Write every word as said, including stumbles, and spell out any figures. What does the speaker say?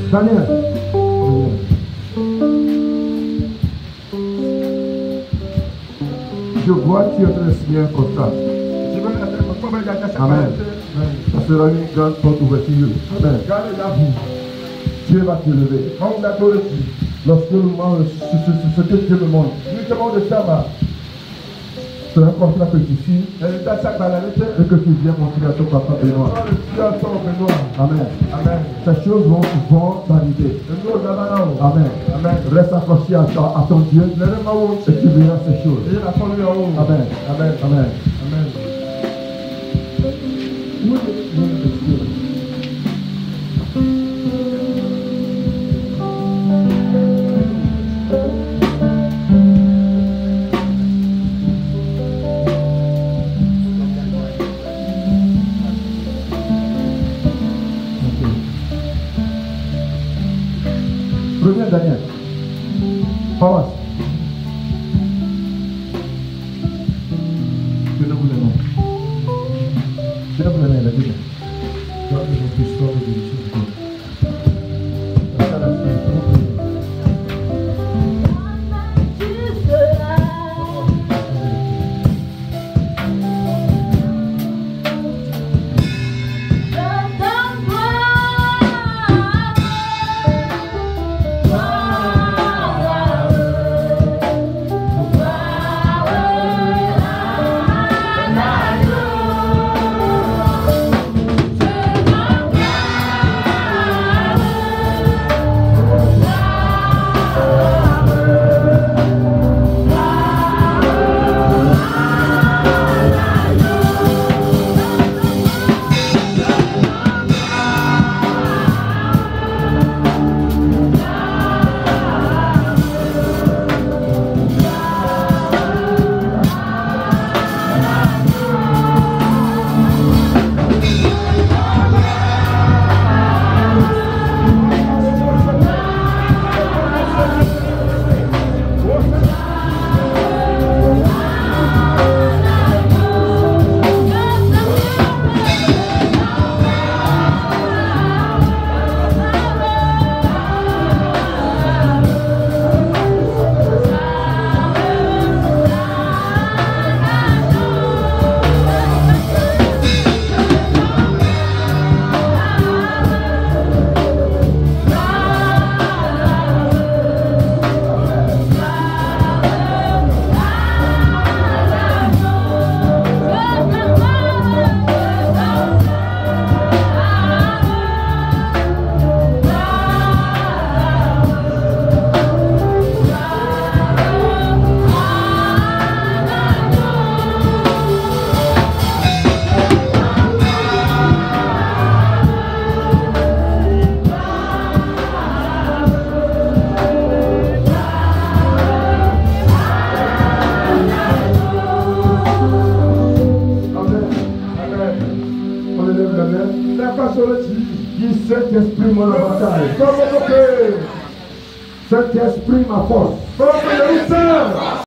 Daniel. Je vois que tu es en train de signer un contrat. Amen. Ça sera une grande porte ouverte. Amen. Dieu va te lever. Lorsque nous demandons ce que Dieu me montre, c'est un contrat que tu signes et que tu viens montrer à ton papa Benoît. Amen. Amen. Ces choses vont, vont t'arriver. Amen. Amen. Reste accroché à, à ton Dieu et tu verras ces choses. Amen. Amen. Amen. Amen. Reviens Daniel. Pause. Je ne vous l'aime. Je ne vous l'aime, la Bible. Saint-Esprit, mon avantage. Saint-Esprit, ma force.